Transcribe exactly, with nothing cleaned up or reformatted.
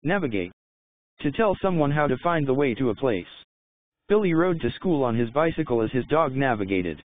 Navigate. To tell someone how to find the way to a place. Billy rode to school on his bicycle as his dog navigated.